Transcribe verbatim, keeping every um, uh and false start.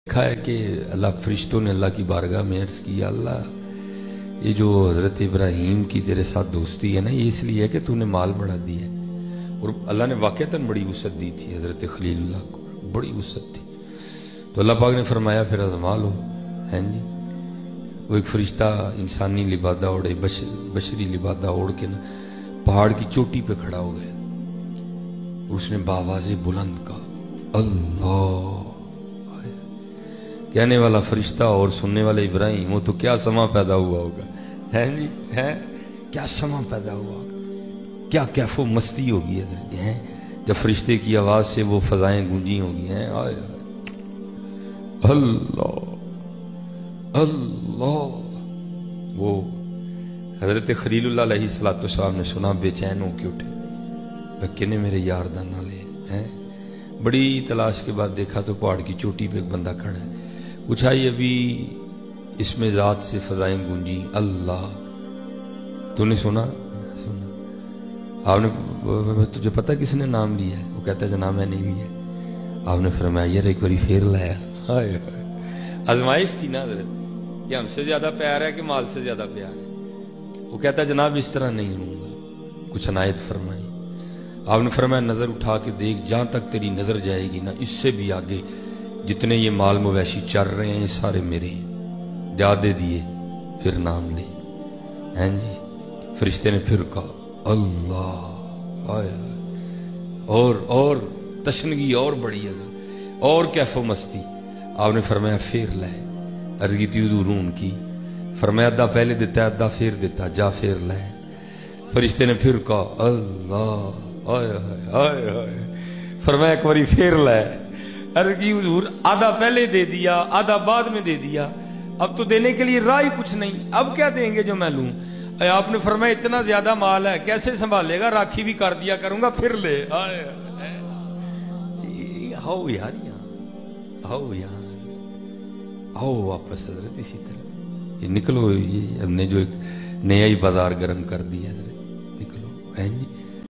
लिखा है कि अल्लाह फरिश्तों ने अल्लाह की बारगाह में अर्ज किया, अल्लाह ये जो हज़रत इब्राहीम की तेरे साथ दोस्ती है ना, ये इसलिए है कि तूने माल बढ़ा दिया है। और अल्लाह ने वाक़तन बड़ी वसअत दी थी हज़रत खलीलुल्लाह को, बड़ी वसअत थी। तो अल्लाह पाक ने फरमाया फिर आज़मा लो, हैं जी। वो एक फरिश्ता इंसानी लिबादा ओढ़े, बश, बशरी लिबादा ओढ़ के ना पहाड़ की चोटी पे खड़ा हो गया और उसने बावाज़े बुलंद कहा अल्लाह। कहने वाला फरिश्ता और सुनने वाले इब्राहिम, वो तो क्या समा पैदा हुआ होगा, है जी, है क्या समा पैदा हुआ होगा, क्या कैफो मस्ती होगी है जब फरिश्ते की आवाज से वो फजाएं गूंजी होगी हैं। आय अल्लाह अल्लाह। वो हजरत खलीलुल्लाह अलैहिस्सलातु वस्सलाम ने सुना, बेचैन होके उठे, किने मेरे यार दा नाले हैं। बड़ी तलाश के बाद देखा तो पहाड़ की चोटी पे एक बंदा खड़ा है। पूछा ये अभी इसमें जात से फजाएं गूंजी अल्लाह, तूने सुना? सुना। आपने तुझे पता किसने नाम लिया है? वो कहता है जनाब मैं नहीं लिया। आपने फरमाया यार एक बारी फेर लाया। आजमाइश थी ना हज़रत कि हमसे ज्यादा प्यार है कि माल से ज्यादा प्यार है। वो कहता है जनाब इस तरह नहीं लूंगा, कुछ अनायत फरमाई। आपने फरमाया नजर उठा के देख, जहां तक तेरी नजर जाएगी ना इससे भी आगे जितने ये माल मवेशी चल रहे हैं ये सारे मेरे हैं, जा दे दिए फिर नाम ले, हैं जी। फरिश्ते ने फिर कहा अल्लाह। आया और और तशनगी और बड़ी है और कैफो मस्ती। आपने फरमाया फिर लाए, अर्ज की थी हुजूर उनकी, फरमाया अद्धा पहले देता अद्धा फिर देता, जा फिर लाए। फरिश्ते ने फिर कहा अल्लाह। आया आया फरमाया एक बारी फिर लाए, अर्ज की हुजूर आधा पहले दे दिया आधा बाद में दे दिया, अब तो देने के लिए राह ही कुछ नहीं, अब क्या देंगे जो मैं लूं। आपने फरमाया इतना ज्यादा माल है कैसे संभालेगा, राखी भी कर दिया करूंगा फिर ले। आओ यार यहाँ आओ यार आओ वापस हजरत इसी तरह ये निकलो, ये हमने जो एक नया ही बाजार गर्म कर दिया, निकलो हैं जी।